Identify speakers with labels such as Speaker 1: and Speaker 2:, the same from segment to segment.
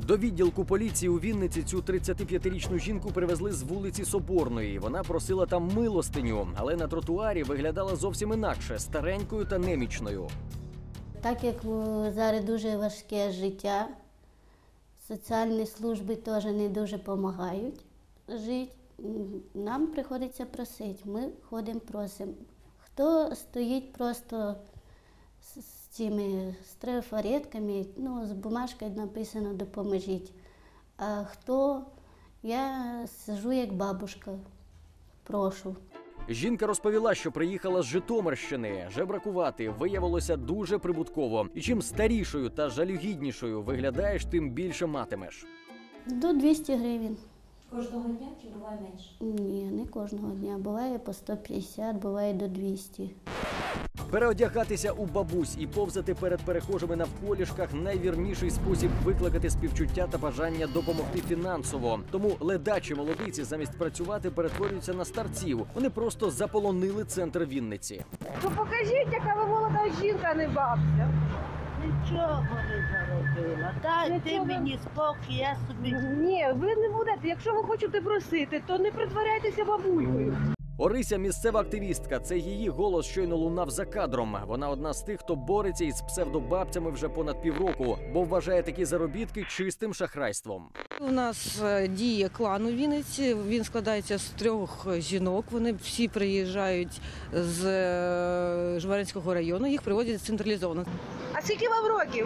Speaker 1: До відділку поліції у Вінниці цю 35-річну жінку привезли з вулиці Соборної. Вона просила там милостиню, але на тротуарі виглядала зовсім інакше – старенькою та немічною.
Speaker 2: Так як зараз дуже важке життя, соціальні служби теж не дуже допомагають жити, нам приходиться просити. Ми ходимо, просимо. Хто стоїть просто з цими трафаретками, з бумажкою написано «допоможіть». А хто? Я сиджу як бабушка, прошу.
Speaker 1: Жінка розповіла, що приїхала з Житомирщини. Жебракувати виявилося дуже прибутково. І чим старішою та жалюгіднішою виглядаєш, тим більше матимеш.
Speaker 2: До 200 гривень.
Speaker 3: Кожного дня чи буває менше?
Speaker 2: Ні, не кожного дня. Буває по 150, буває до 200.
Speaker 1: Переодягатися у бабусь і повзати перед перехожими навколішках – найвірніший спосіб викликати співчуття та бажання допомогти фінансово. Тому ледачі молодиці замість працювати перетворюються на старців. Вони просто заполонили центр Вінниці.
Speaker 4: Ну покажіть, яка ви молода жінка, а не бабця.
Speaker 5: Нічого не заробила. Дайте мені спокій, я собі...
Speaker 4: Ні, ви не будете. Якщо ви хочете просити, то не притворяйтеся бабулькою.
Speaker 1: Орися – місцева активістка. Це її голос щойно лунав за кадром. Вона одна з тих, хто бореться із псевдобабцями вже понад півроку, бо вважає такі заробітки чистим шахрайством.
Speaker 6: У нас діє клан у Вінниці. Він складається з 3 жінок. Вони всі приїжджають з Жмеринського району. Їх приводять централізовано.
Speaker 4: А скільки вам років?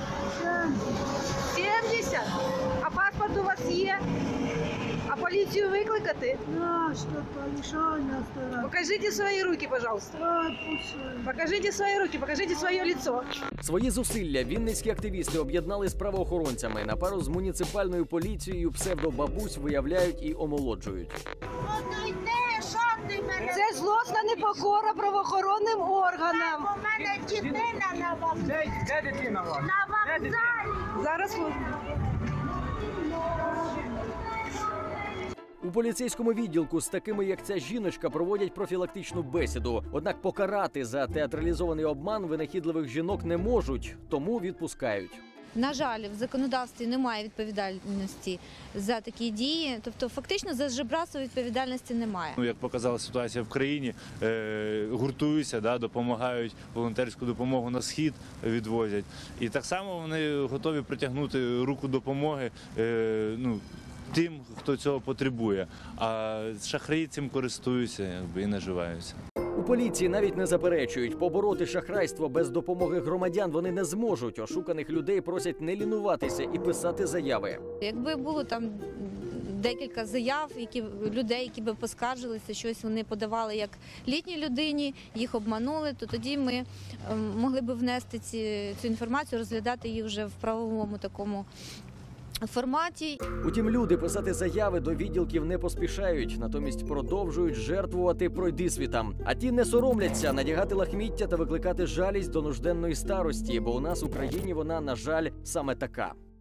Speaker 4: 70. А паспорт у вас є? А поліцію викликати? Покажіть свої руки, пожалуйста. Покажіть свої руки, покажіть своє лицо.
Speaker 1: Свої зусилля вінницькі активісти об'єднали з правоохоронцями. На пару з муніципальною поліцією псевдобабусь виявляють і омолоджують.
Speaker 4: Це злосна непокора правоохоронним органам.
Speaker 5: У мене дитина на вокзалі.
Speaker 7: Де дитина ваша?
Speaker 5: На вокзалі.
Speaker 4: Зараз
Speaker 1: У поліцейському відділку з такими, як ця жіночка, проводять профілактичну бесіду. Однак покарати за театралізований обман винахідливих жінок не можуть, тому відпускають.
Speaker 3: На жаль, в законодавстві немає відповідальності за такі дії, тобто фактично за жебратство відповідальності немає.
Speaker 8: Як показала ситуація в країні, гуртуються, допомагають, волонтерську допомогу на схід відвозять. І так само вони готові притягнути руку допомоги тим, хто цього потребує. А шахраї цим користуються і наживаються.
Speaker 1: У поліції навіть не заперечують. Побороти шахрайство без допомоги громадян вони не зможуть. Ошуканих людей просять не лінуватися і писати заяви.
Speaker 3: Якби було там декілька заяв, людей, які би поскаржилися, щось вони подавали як літній людині, їх обманули, то тоді ми могли б внести цю інформацію, розглядати її вже в правовому такому форматі.
Speaker 1: Утім, люди писати заяви до відділків не поспішають, натомість продовжують жертвувати пройдисвітам. А ті не соромляться надягати лахміття та викликати жалість до нужденної старості, бо у нас в Україні вона, на жаль, саме така.